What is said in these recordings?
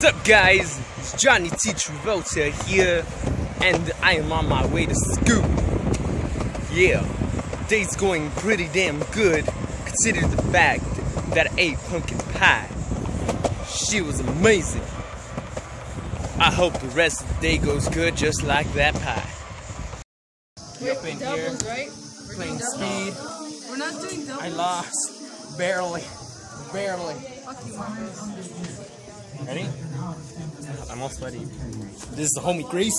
What's up, guys? It's Johnny T. Travolta here, and I am on my way to school. Yeah, day's going pretty damn good, considering the fact that I ate pumpkin pie. She was amazing. I hope the rest of the day goes good just like that pie. Wait, Up in doubles, here, right? playing speed. We're not doing doubles. I lost. Barely. Fuck you, Marcus. Ready? I'm all sweaty. This is the homie Grace.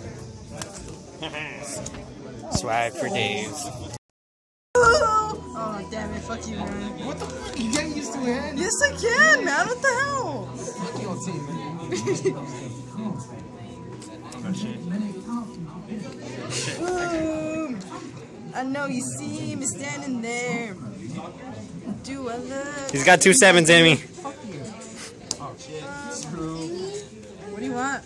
Swag for days. Oh, damn it. Fuck you, man. What the fuck? You getting used to it? Yes, I can, man. What the hell? Fuck your team, Boom. I know you see me standing there. Do I look? He's got 2 sevens in me. Fuck you. Oh shit. What do you want?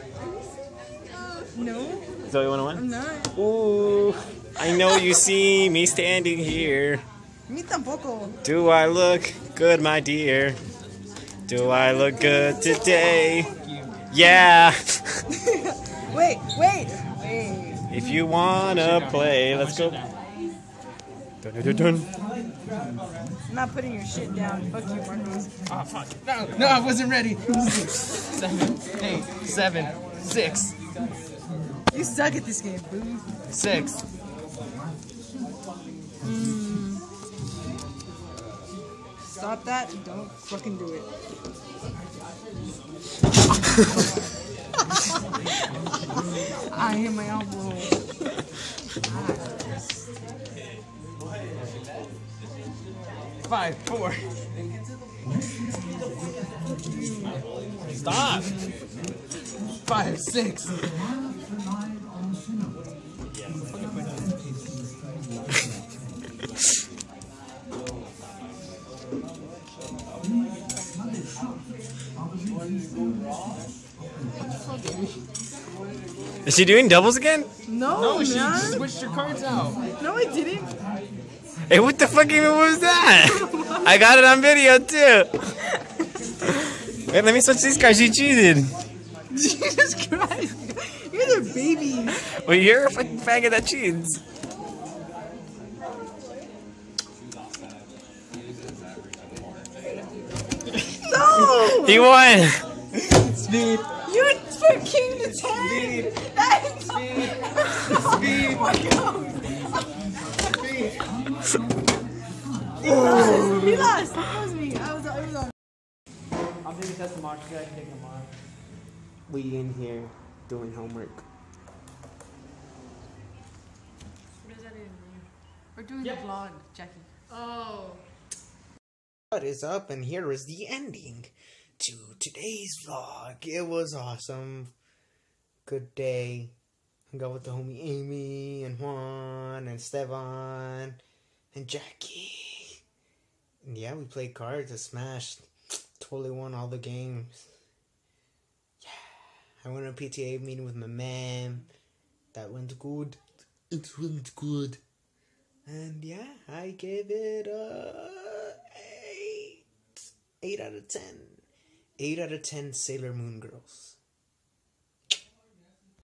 No, So you wanna win? I'm not. Ooh, I know you see me standing here. Me tampoco. Do I look good, my dear? Do I look good today? Yeah. Wait. If you wanna play, let's go. Dun, dun, dun. I'm not putting your shit down. Fuck you, Marcos. Oh fuck. No, I wasn't ready. 7, 8, 7, 6, You suck at this game, boo. 6. Stop that and don't fucking do it. I hit my elbow. 5, 4. Stop. 5, 6. Is she doing doubles again? No, She man. switched your cards out. No, I didn't. Hey, what the fuck even was that? I got it on video too. Wait, let me switch these cards. She cheated. Jesus Christ. You're the baby. Well, you're a fucking faggot that cheats. No! He won. Speed. You for king to 10. Speed. He lost. That was me. I was on. I'm taking test tomorrow. You guys take tomorrow. We in here doing homework. What does that even mean? We're doing the vlog, Jackie. Oh. What is up? And here is the ending to today's vlog. It was awesome. Good day. Hung out with the homie Amy and Juan and Esteban and Jackie. And yeah, we played cards and smashed. Totally won all the games. Yeah. I went on a PTA meeting with my man. That went good. It went good. And yeah, I gave it a 8 out of 10. 8 out of 10 Sailor Moon girls.